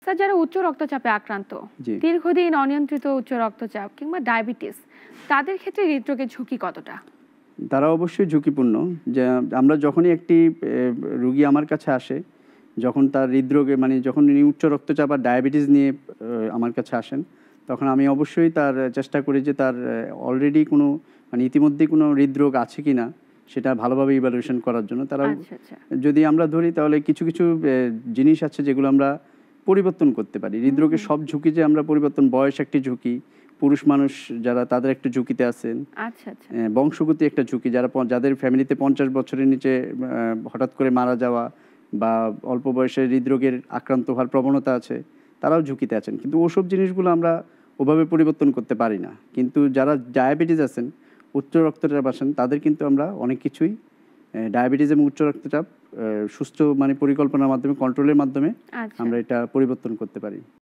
Sir, যারা উচ্চ রক্তচাপে আক্রান্ত, জি। দীর্ঘদিন অনিয়ন্ত্রিত উচ্চ রক্তচাপ কিংবা ডায়াবেটিস, তাদের ক্ষেত্রে হৃদরোগের ঝুঁকি কতটা? তারা অবশ্যই ঝুঁকিপূর্ণ। যে আমরা যখনই একটি রুগী আমার কাছে আসে, যখন তার হৃদরোগে মানে যখন উনি উচ্চ রক্তচাপ আর ডায়াবেটিস নিয়ে আমার কাছে আসেন, তখন আমি অবশ্যই তার চেষ্টা করি যে তার অলরেডি কোনো মানে ইতিমধ্যেই কোনো হৃদরোগ আছে কিনা সেটা ভালোভাবে ইভ্যালুয়েশন করার জন্য। তারা আচ্ছা, আচ্ছা। যদি আমরা ধরি তাহলে কিছু, কিছু জিনিস আছে যেগুলো আমরা পরিবর্তন করতে পারি। হৃদরোগের সব ঝুঁকি যে আমরা পরিবর্তন, বয়স একটি ঝুঁকি, পুরুষ মানুষ যারা তাদের একটু ঝুঁকিতে আছেন। আচ্ছা, আচ্ছা। বংশগতি একটা ঝুঁকি, যাদের ফ্যামিলিতে 50 বছরের নিচে হঠাৎ করে মারা যাওয়া বা অল্প বয়সে হৃদরোগের আক্রান্ত হওয়ার প্রবণতা আছে, তারাও ঝুঁকিতে আছেন। কিন্তু ওসব জিনিসগুলো আমরা ওভাবে পরিবর্তন করতে পারি না। কিন্তু যারা ডায়াবেটিস আছেন, উচ্চ রক্তচাপ আছেন, তাদের কিন্তু আমরা অনেক কিছুই ডায়াবেটিস এবং উচ্চ রক্তচাপ সুস্থ মানে পরিকল্পনার মাধ্যমে, কন্ট্রোলের মাধ্যমে আচ্ছা। আমরা এটা পরিবর্তন করতে পারি।